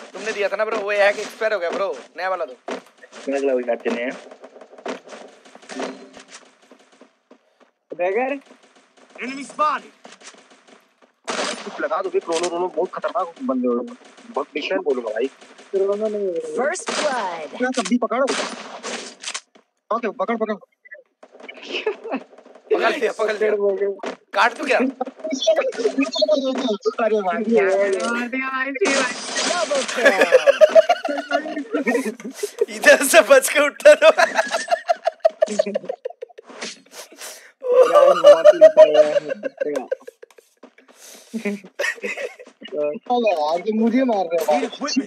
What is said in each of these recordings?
तुमने दिया था ना ब्रो, वो हैक एक्सपायर हो गया ब्रो, नया वाला दो। अगला भी काटते हैं बैगर Enemy spotted. कुछ लगा दो भी। क्रोनो बहुत खतरनाक बंदे हो, बहुत डिशन बोलूंगा भाई। क्रोनो नहीं है। First blood. क्या कभी पकड़ो। ओके पकड़ पकड़ पकड़ लिया। काट तू क्या? अरे भाई Double kill. इधर से बच के उठता तो। आज मुझे मार रहे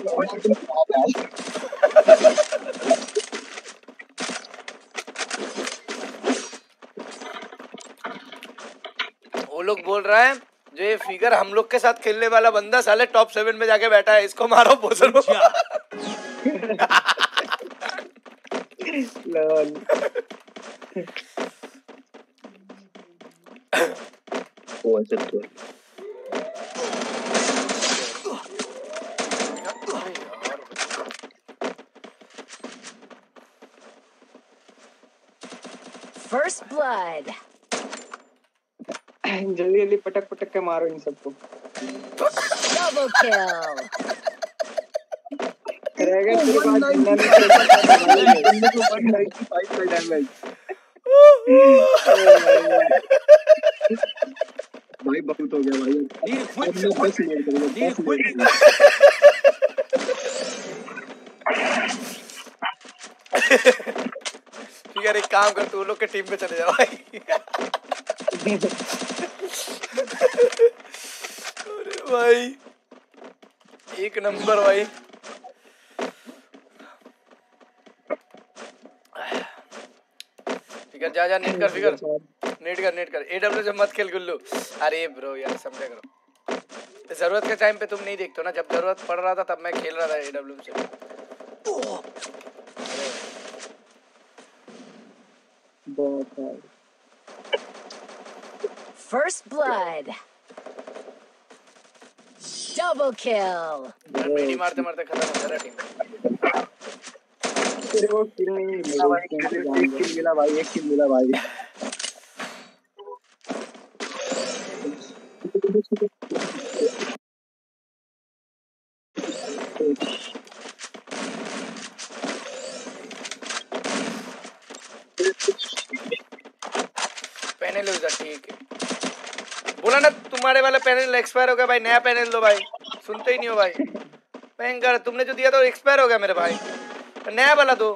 वो लोग बोल रहा है जो ये फिगर हम लोग के साथ खेलने वाला बंदा साले टॉप 7 में जाके बैठा है, इसको मारो पोसरो। लॉल वो ऐसे तो First blood. जल्दी जल्दी पटक पटक के मारो इन सबको। Double kill. रहेगा तेरे पास जिंदा नहीं चलता। 195 का डैमेज। भाई बहुत हो गया भाई। Need equipment. अपने बस ले करो Need equipment. फिगर एक काम कर, तू लोग के टीम पे चले जाओ भाई। अरे भाई एक नंबर भाई। फिगर जा जा, नेट कर फिगर, नेट कर। एडब्ल्यू से मत खेल गुल्लू। अरे ब्रो यार समझा करो, जरूरत के टाइम पे तुम नहीं देखते हो ना, जब जरूरत पड़ रहा था तब मैं खेल रहा था एडब्ल्यू से। First blood. Double kill. मेडी मारते मारते खत्म हो गया टीम। तेरे को किल नहीं मिला भाई। एक किल मिला भाई, एक किल मिला भाई। पैनल यूजर ठीक है, बोला ना तुम्हारे वाला पैनल एक्सपायर हो गया भाई, नया पैनल दो भाई। सुनते ही नहीं हो भाई। भयंकर, तुमने जो दिया था वो एक्सपायर हो गया मेरे भाई, नया वाला दो।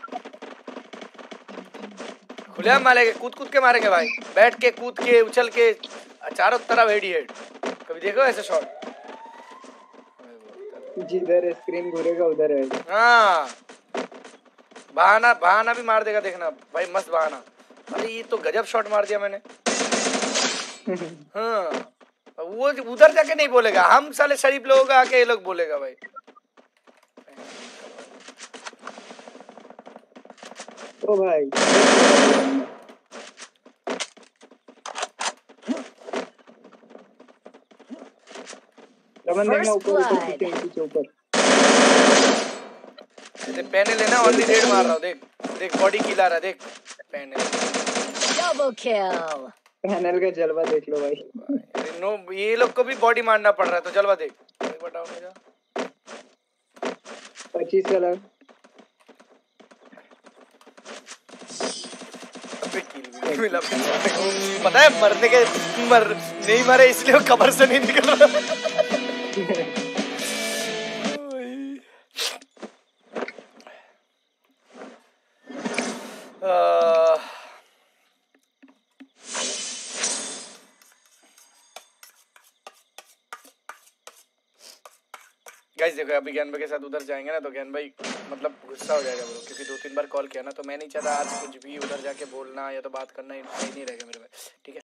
खुले मारेंगे, कूद के मारेंगे भाई, बैठ के कूद के उछल के चारों तरफ हेड ही हेड। कभी देखो ऐसे शॉट? जिधर स्क्रीन घूरेगा उधर है। हाँ बहाना भी मार देगा, देखना भाई मस्त बहाना। अरे ये तो गजब शॉट मार दिया मैंने। हाँ वो उधर जाके नहीं बोलेगा, हम साले शरीफ लोगों का आके ये लोग बोलेगा भाई। ओ भाई रमन देखना ऊपर ऊपर। पैनल है ना, ऑनली रेड मार रहा हूँ, देख देख बॉडी किल आ रहा है, देख पैनल। Double kill. पैनल का जलवा देख लो भाई। अरे नो, ये लोग को भी बॉडी मारना पड़ रहा है तो जलवा देख। एक बार डाउन हो जा। 25 का लग। अबे किल भी नहीं मिला। पता है मरने के नहीं मरे इसलिए वो कबर से नहीं निकल रहा। गाइस देखो अभी ज्ञान भाई के साथ उधर जाएंगे ना तो ज्ञान भाई मतलब गुस्सा हो जाएगा ब्रो, क्योंकि 2-3 बार कॉल किया ना तो मैं नहीं चाहता आज कुछ भी उधर जाके बोलना या तो बात करना नहीं रहेगा मेरे भाई, ठीक है।